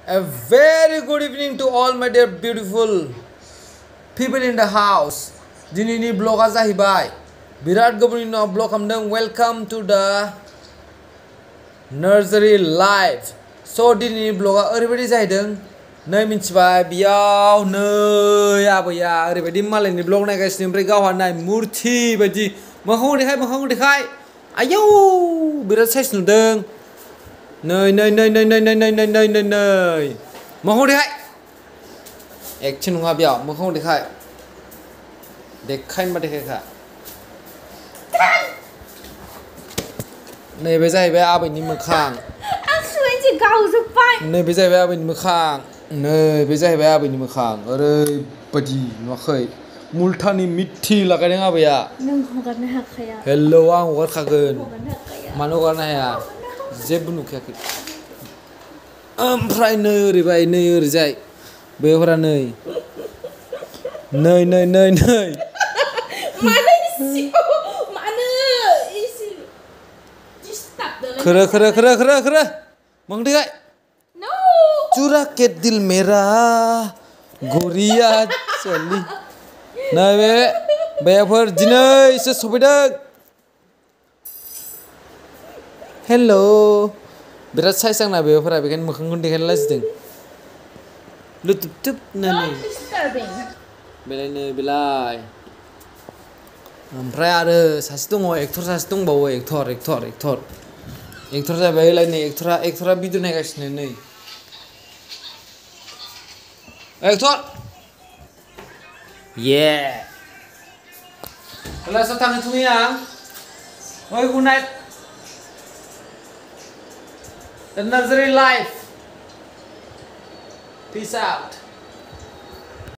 A very good evening to all my dear beautiful people in the house. Dinini vlog जाहैबाय बिराद गोबावनि उनाव vlog खालामदों. Welcome to the Narzary Life. So dinini vlogआ ओरैबायदि जाहैदों. नै मिथिबाय बियाव नै आबैया ओरैबायदि मालायनि vlog नायगासिनो ओमफ्राय गावहा नाय मुर्ति बायदि मोखांखौ देखाय आयौ बिराद साइज नुदों. नै मोखांखौ देखाय एक्टिं नङा बेयाव मोखांखौ देखाय होनबा देखायखा. नैबे जाहैबाय आबैनि मोखां. नैबे जाहैबाय आबैनि मोखां. नैबे जाहैबाय आबैनि मोखां. ओरैबायदि नुवाखै मुल्तानि मिथि लागायदों आबैया. नों हगारनो हाखाया. हेलौ आं हगारखागोन. मानो हगारनो हाया जेबो नुखायाखै. ओमफ्राय नै ओरैबाय नै ओरैजाय बेफोरा नै खोरो मोखां देखाय. चुरा के दिल मेरा गोरिया चली. नैबे बेफोर दिनैसो सफैदों. हेलौ बिराद साइज आंना बेफोरा बेखायनो मोखांखौ देखायनो लाजिदों. लुथुब बेलाय ओमफ्राय आरो सासे दङ एक्टर सासे दंबावो एक्टर जाबाय नै एक्टरा भिडिअ नायगासिनो नै एक्टर ये क्लासाव थांनो थुङै आं ओइ good night. The Narzary Life. Peace out.